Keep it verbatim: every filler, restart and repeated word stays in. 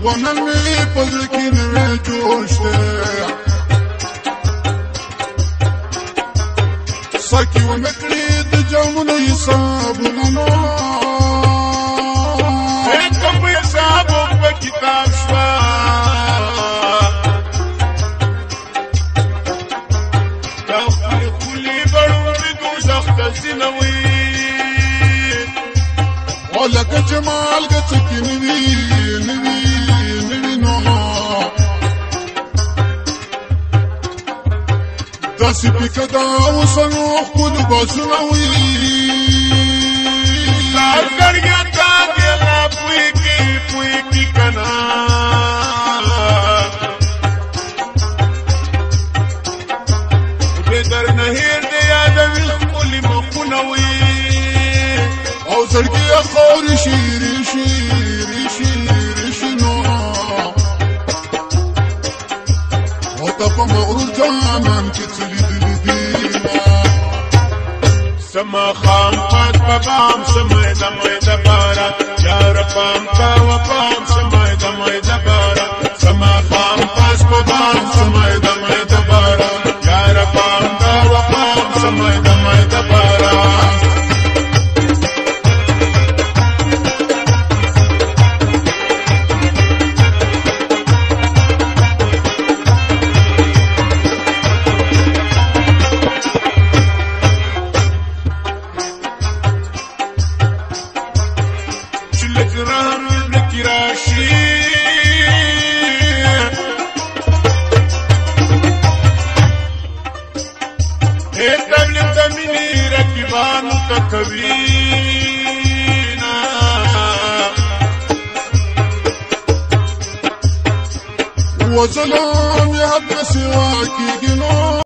ونن می پزړه کې نوې جوش دی ساقي ونه کړې د جامونو حسابونه نو کوم حساب په کتاب شوه دا خپلې خولې بړوندې دوزخ ته ځینوي او لکه چې مالګه څکې نوي نوي نوي نو داسې پیکه دا اوسنو ښکلو باسونه وي لارګړیا تا دې لا پوهېږي پوهېږي که نه خدای درنه هېر دې یادوي ښکلي مخونه وي او زړګي یې خاورې شي ریشي ریشي ریشي نو او ته په مغرور جانان کې څه لیدلي دي سما خام پات په بام سمه د میده باره یاره پام کوه پام سمه د میده باره سما خام پاس په بام سمه د میده باره یاره پام کوه پام سمه د میده باره وظلام يا حد سواك